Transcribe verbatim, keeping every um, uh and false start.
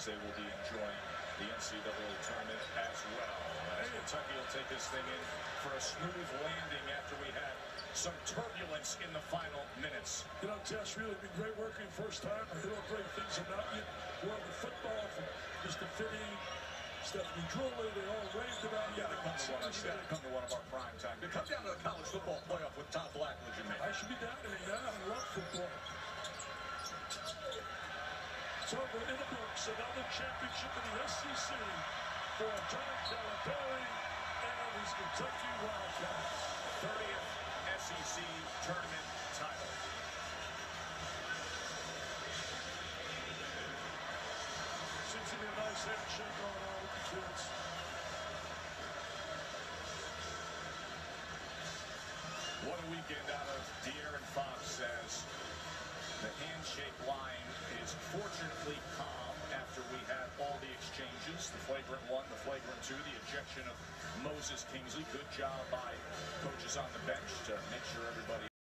they will be enjoying the N C double A tournament as well. As Kentucky will take this thing in for a smooth landing after we had some turbulence in the final minutes. You know, Tess, really been great working first time. I hear all great things about you. World of football from Mister Finney, Stephanie Drewley, they all raved about you. You gotta come to one of, you gotta come to one of our prime time. To come down to the college football playoff with Tom Blackledge and me. I should be down there, yeah. I love football. So we're in the books, another championship in the S E C for John Calipari and his Kentucky Wildcats. thirtieth S E C tournament title. Seems to be a nice handshake going on with the kids. What a weekend out of De'Aaron Fox as the handshake line is fortunately calm after we had all the exchanges. The flagrant one, the flagrant two, the ejection of Moses Kingsley. Good job by coaches on the bench to make sure everybody